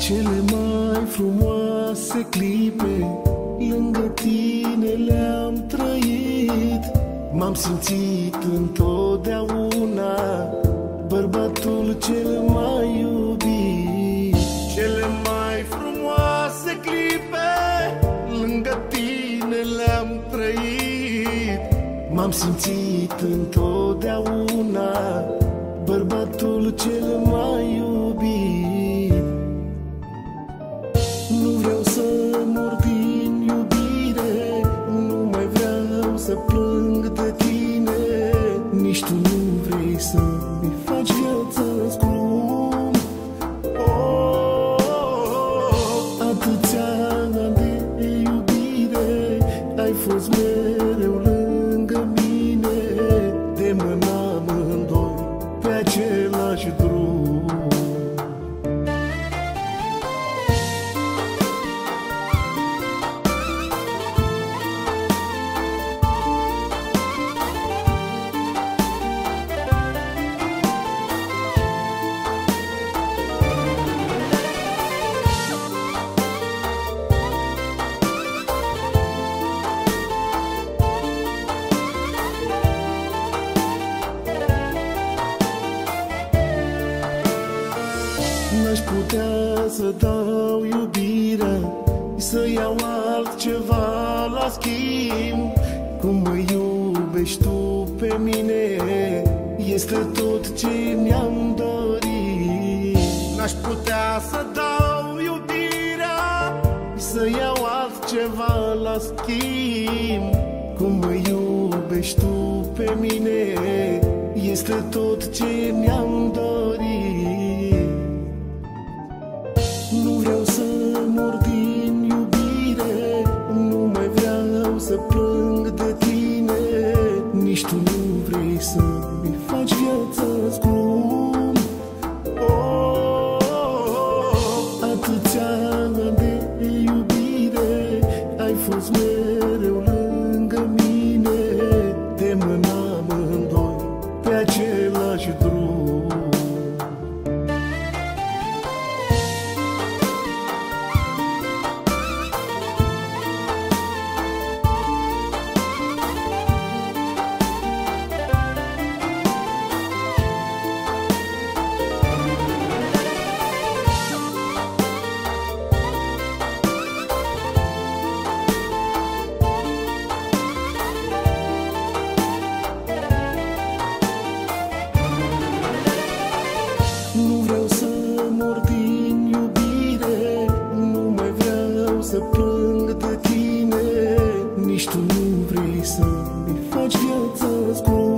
Cele mai frumoase clipe lângă tine le-am trăit. M-am simțit întotdeauna bărbatul cel mai iubit. Cele mai frumoase clipe lângă tine le-am trăit. M-am simțit întotdeauna bărbatul cel mai iubit. Nu vreau să mor din iubire, nu mai vreau să plâng de tine. Nici tu nu vrei să-mi faci viața scrum. Atâția ani de iubire, ai fost mereu lângă mine. De mână amândoi pe același drum. N-aș putea să dau iubirea, să iau altceva la schimb. Cum mă iubești tu pe mine, este tot ce mi-am dorit. N-aș putea să dau iubirea, să iau altceva la schimb. Cum mă iubești tu pe mine, este tot ce mi-am dorit. Nu vreau să mor din iubire, nu mai vreau să plâng de tine. Nici tu nu vrei să-mi faci viața scrum. Atâția ani de iubire, ai fost mereu lângă mine. De mână amândoi pe același drum. Nu vreau să mor din iubire, nu mai vreau să plâng de tine. Nici tu nu vrei să-mi faci viața scrum.